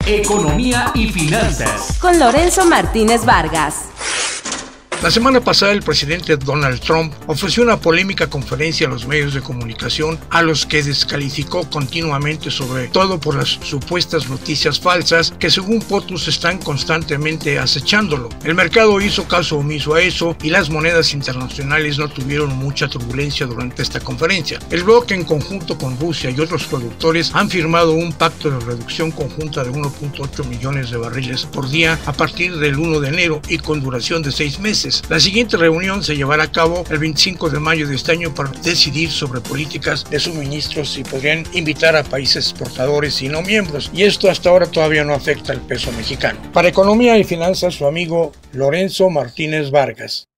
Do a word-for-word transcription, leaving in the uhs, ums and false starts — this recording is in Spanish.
Economía y finanzas. Con Lorenzo Martínez Vargas. La semana pasada el presidente Donald Trump ofreció una polémica conferencia a los medios de comunicación a los que descalificó continuamente, sobre todo por las supuestas noticias falsas que según POTUS están constantemente acechándolo. El mercado hizo caso omiso a eso y las monedas internacionales no tuvieron mucha turbulencia durante esta conferencia. El bloque, en conjunto con Rusia y otros productores, han firmado un pacto de reducción conjunta de uno punto ocho millones de barriles por día a partir del primero de enero y con duración de seis meses. La siguiente reunión se llevará a cabo el veinticinco de mayo de este año para decidir sobre políticas de suministros y podrían invitar a países exportadores y no miembros, y esto hasta ahora todavía no afecta al peso mexicano. Para Economía y Finanzas, su amigo Lorenzo Martínez Vargas.